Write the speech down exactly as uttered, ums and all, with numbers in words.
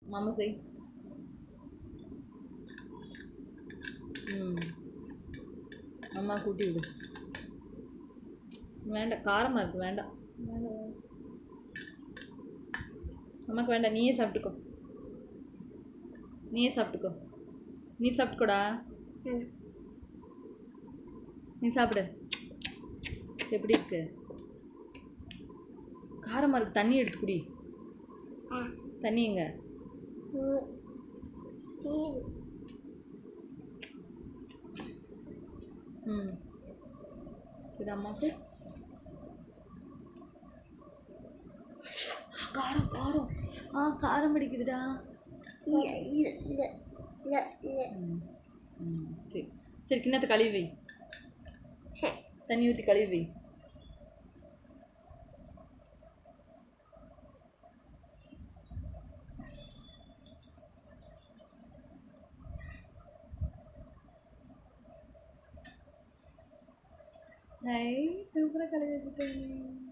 மாமா செய். ம் அம்மா கூட்டி விடு. வேண்டாம், காரமாக இருக்கு. வேண்டாம் வேண்டாம், அம்மாக்கு வேண்டாம். நீயே சாப்பிட்டுக்கோ, நீயே சாப்பிட்டுக்கோ. நீ சாப்பிட்டுக்கோடா, நீ சாப்பிடு. எப்படி இருக்கு? காரமாக இருக்கு. தண்ணி எடுத்து குடி. தண்ணி எங்க? ம் சரி, அம்மாவுக்கு காரம் காரம் ஆ காரம் பிடிக்குதுடா. ம் ம் சரி சரி, கிண்ணத்தை கழுவி வை. தண்ணி ஊற்றி கழுவி வை. ஹை, சூப்பராக கழுவி வச்சுட்டேன்.